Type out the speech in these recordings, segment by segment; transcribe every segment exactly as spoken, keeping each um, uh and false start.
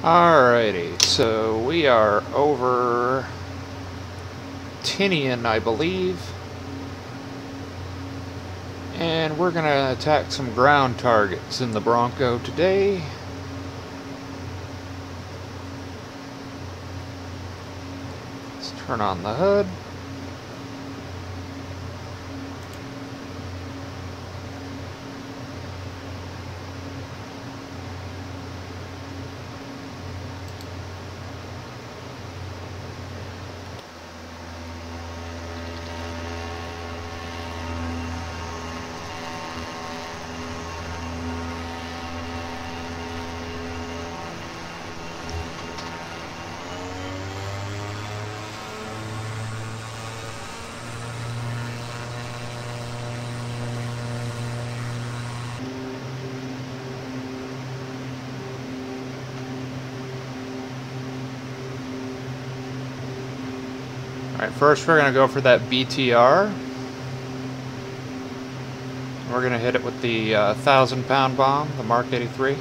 Alrighty, so we are over Tinian, I believe. And we're going to attack some ground targets in the Bronco today. Let's turn on the hood. Alright, first we're going to go for that B T R. We're going to hit it with the uh, thousand pound bomb, the Mark eighty-three.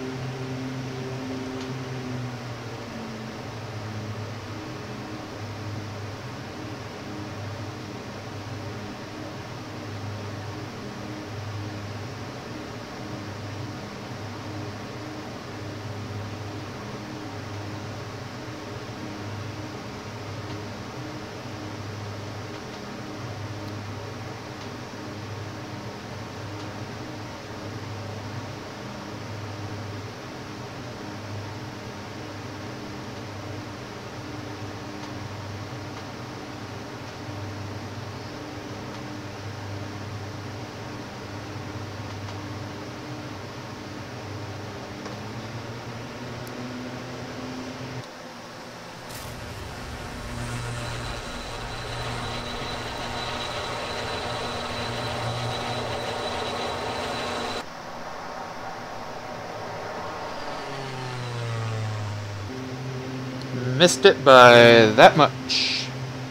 Missed it by that much.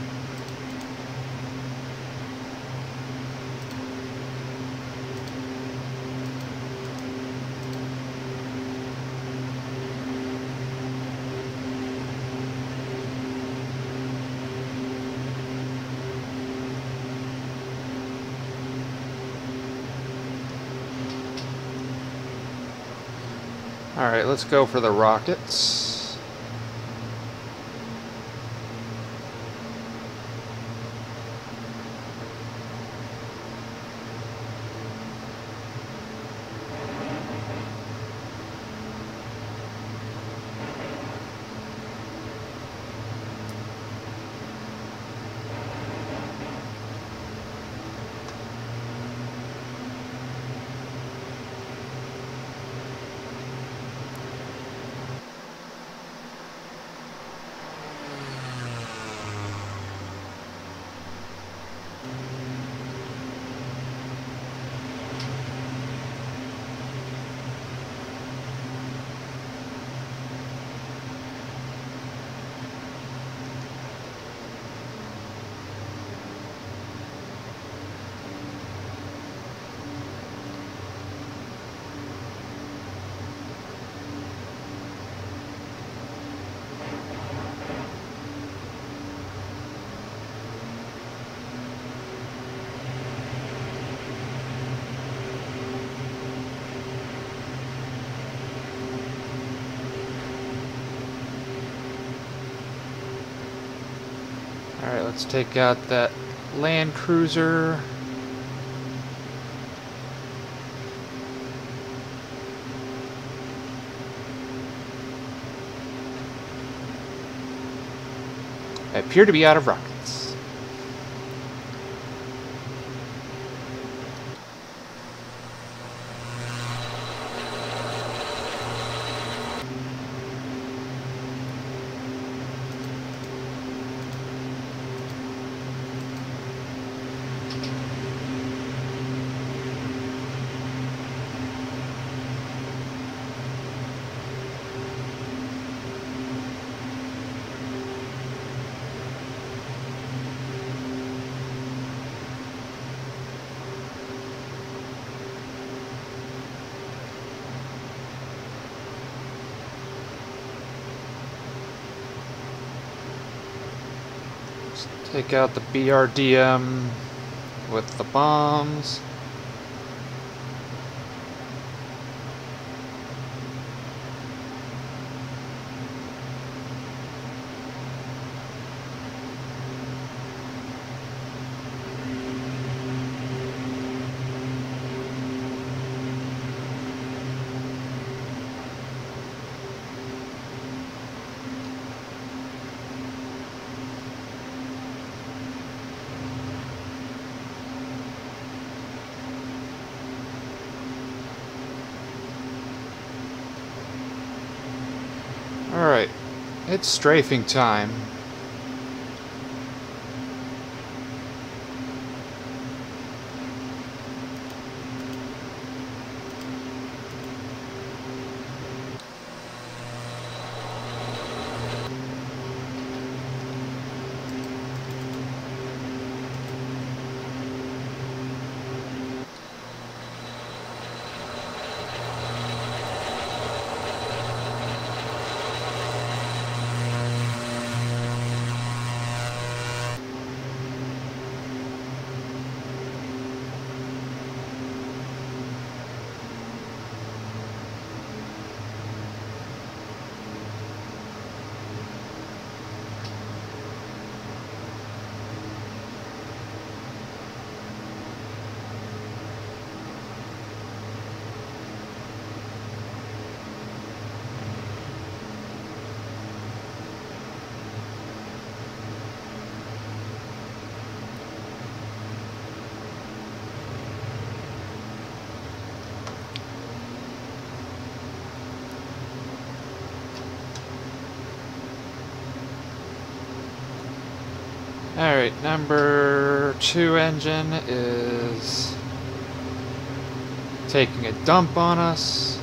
All right, let's go for the rockets. Alright, let's take out that Land Cruiser. I appear to be out of rockets. Take out the B R D M with the bombs. Alright, it's strafing time. Alright, number two engine is taking a dump on us.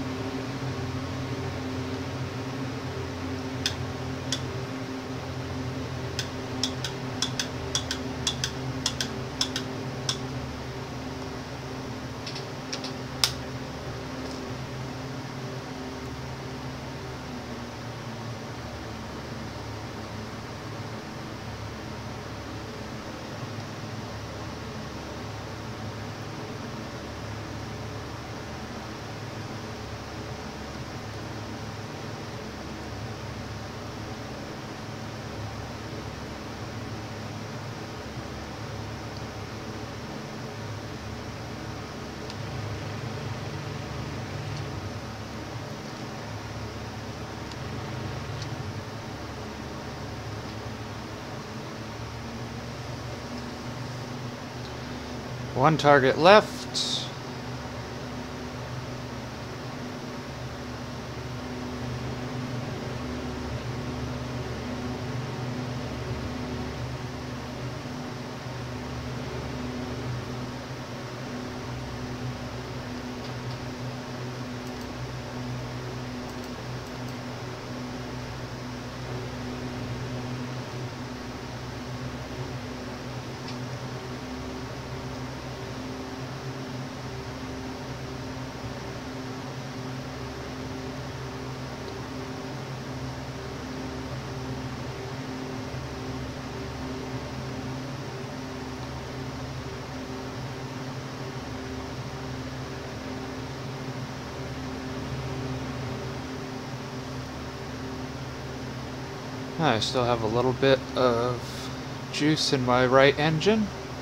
One target left. I still have a little bit of juice in my right engine.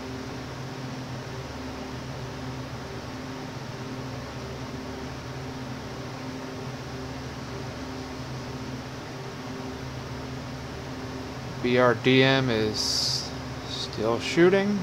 B R D M is still shooting.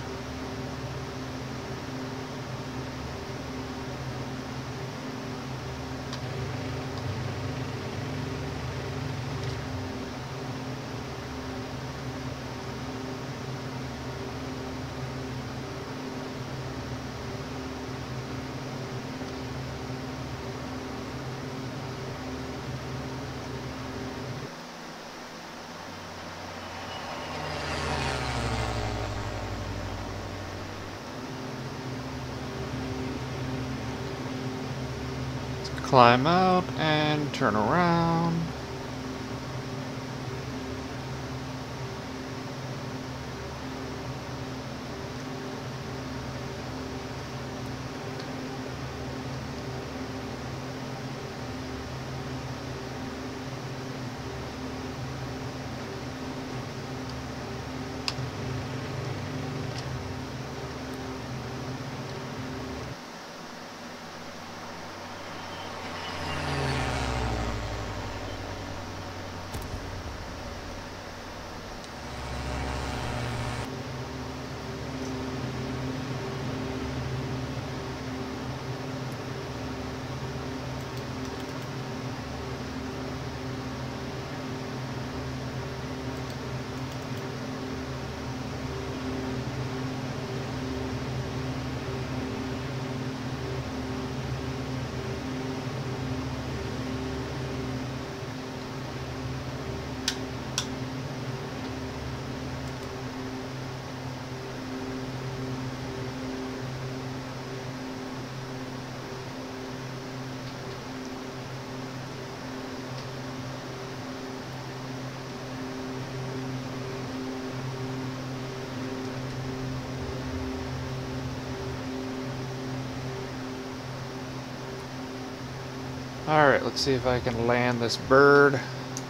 Climb out and turn around. Alright, let's see if I can land this bird.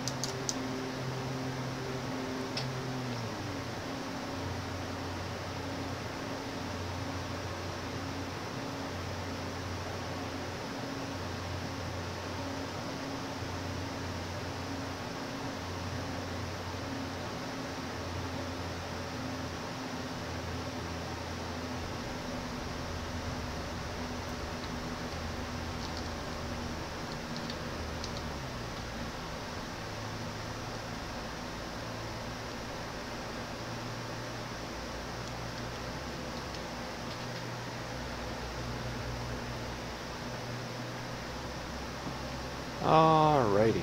Alrighty.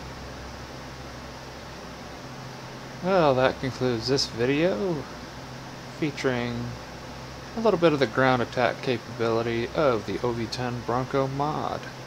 Well, that concludes this video, featuring a little bit of the ground attack capability of the O V ten Bronco mod.